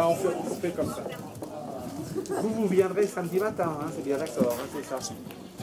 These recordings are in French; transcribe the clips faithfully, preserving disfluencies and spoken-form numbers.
Bah, on, fait, on fait comme ça. Vous, vous viendrez samedi matin, hein, c'est bien d'accord, hein, c'est ça.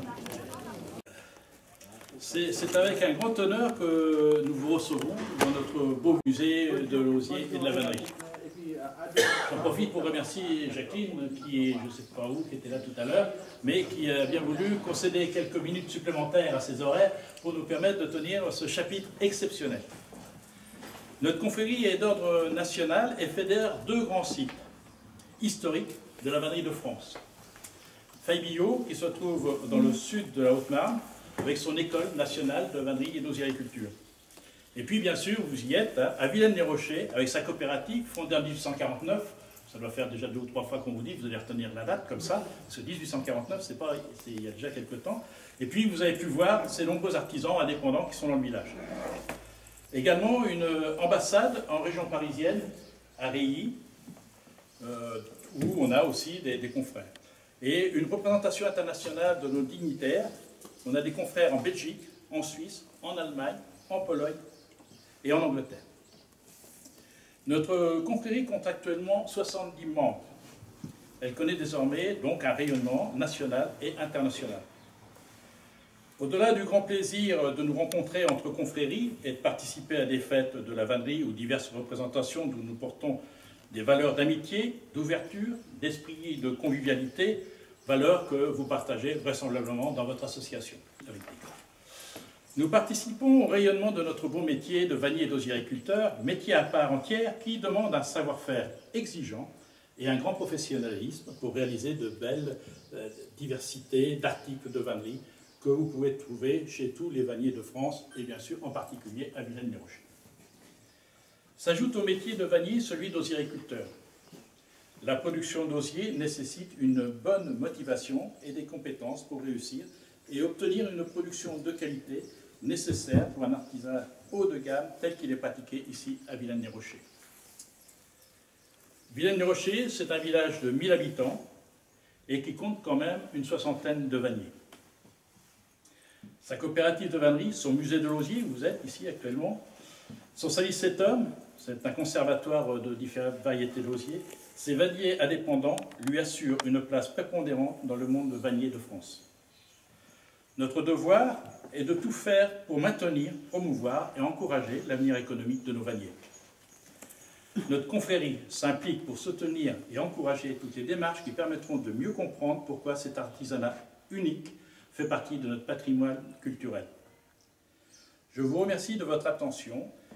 C'est avec un grand honneur que nous vous recevons dans notre beau musée de l'osier et de la vannerie. J'en profite pour remercier Jacqueline, qui est, je ne sais pas où, qui était là tout à l'heure, mais qui a bien voulu concéder quelques minutes supplémentaires à ses horaires pour nous permettre de tenir ce chapitre exceptionnel. Notre confrérie est d'ordre national et fédère deux grands sites historiques de la vannerie de France. Faye-Billot, qui se trouve dans le sud de la Haute-Marne, avec son école nationale de vannerie et d'osiericulture. Et puis, bien sûr, vous y êtes, hein, à Vilaine-les-Rochers, avec sa coopérative, fondée en mille huit cent quarante-neuf. Ça doit faire déjà deux ou trois fois qu'on vous dit, vous allez retenir la date comme ça, parce que mille huit cent quarante-neuf, c'est pas, c'est il y a déjà quelques temps. Et puis, vous avez pu voir ces nombreux artisans indépendants qui sont dans le village. Également, une ambassade en région parisienne, à Reilly, euh, où on a aussi des, des confrères. Et une représentation internationale de nos dignitaires. On a des confrères en Belgique, en Suisse, en Allemagne, en Pologne et en Angleterre. Notre confrérie compte actuellement soixante-dix membres. Elle connaît désormais donc un rayonnement national et international. Au-delà du grand plaisir de nous rencontrer entre confréries et de participer à des fêtes de la vannerie ou diverses représentations d'où nous portons des valeurs d'amitié, d'ouverture, d'esprit de convivialité, valeurs que vous partagez vraisemblablement dans votre association. Avec nous participons au rayonnement de notre beau métier de vannier et d'osiericulteur, métier à part entière qui demande un savoir-faire exigeant et un grand professionnalisme pour réaliser de belles euh, diversités d'articles de vannerie que vous pouvez trouver chez tous les vanniers de France et bien sûr en particulier à Vilaine-les-Rochers. S'ajoute au métier de vannier celui d'osiericulteur. La production d'osier nécessite une bonne motivation et des compétences pour réussir et obtenir une production de qualité nécessaire pour un artisanat haut de gamme tel qu'il est pratiqué ici à Vilaine-les-Rochers. Vilaine-les-Rochers, c'est un village de mille habitants et qui compte quand même une soixantaine de vanniers. Sa coopérative de vannerie, son musée de l'osier, où vous êtes ici actuellement, son service sept hommes, c'est un conservatoire de différentes variétés d'osier. Ces vanniers indépendants lui assurent une place prépondérante dans le monde vannier de France. Notre devoir est de tout faire pour maintenir, promouvoir et encourager l'avenir économique de nos vanniers. Notre confrérie s'implique pour soutenir et encourager toutes les démarches qui permettront de mieux comprendre pourquoi cet artisanat unique fait partie de notre patrimoine culturel. Je vous remercie de votre attention